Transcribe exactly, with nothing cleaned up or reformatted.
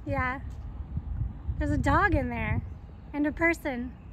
Yeah. There's a dog in there. And a person.